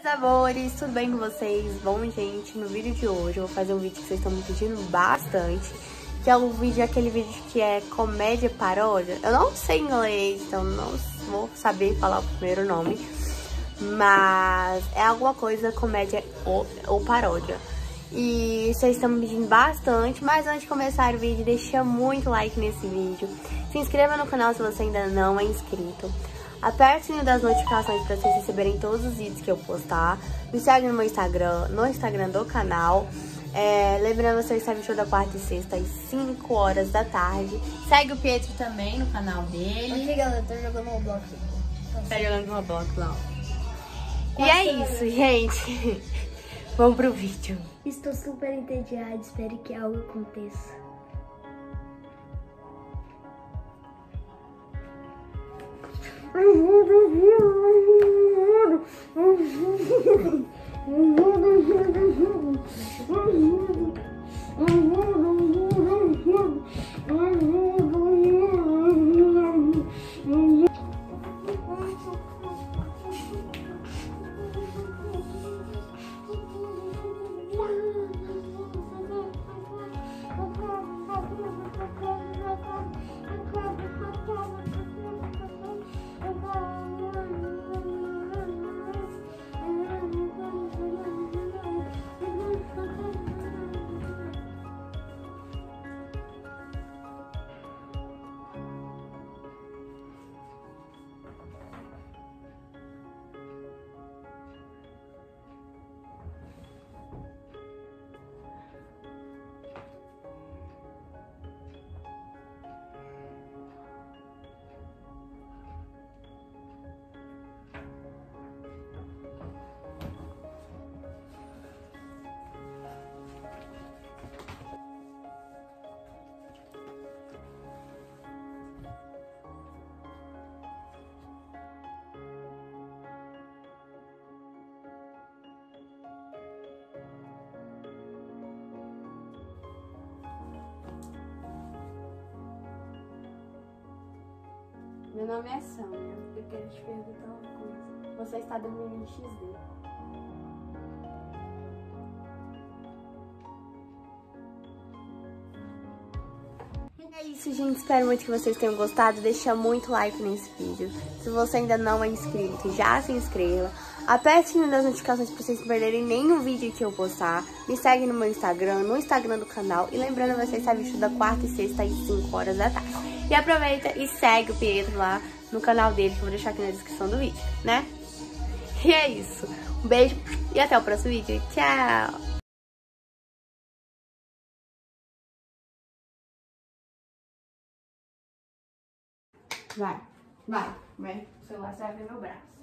Meus amores, tudo bem com vocês? Bom, gente, no vídeo de hoje eu vou fazer um vídeo que vocês estão me pedindo bastante, que é aquele vídeo que é comédia paródia. Eu não sei inglês, então não vou saber falar o primeiro nome, mas é alguma coisa comédia ou paródia. E vocês estão me pedindo bastante, mas antes de começar o vídeo, deixa muito like nesse vídeo. Se inscreva no canal se você ainda não é inscrito. Aperte o sininho das notificações para vocês receberem todos os vídeos que eu postar. Me segue no meu Instagram, no Instagram do canal. Lembrando, você está show da quarta e sexta às 5 horas da tarde. Segue o Pietro também no canal dele. Aqui, galera, tô jogando Roblox. Tá jogando Roblox lá. E é isso, gente. Vamos pro vídeo. Estou super entediada, espero que algo aconteça. Meu nome é Sânia. Eu quero te perguntar uma coisa. Você está dormindo em XD? É isso, gente. Espero muito que vocês tenham gostado. Deixa muito like nesse vídeo. Se você ainda não é inscrito, já se inscreva. Aperte o sininho das notificações para vocês não perderem nenhum vídeo que eu postar. Me segue no meu Instagram, no Instagram do canal. E lembrando, você está vestido da quarta e sexta às 5 horas da tarde. E aproveita e segue o Pietro lá no canal dele, que eu vou deixar aqui na descrição do vídeo, né? E é isso. Um beijo e até o próximo vídeo. Tchau! Vai. O celular sai no meu braço.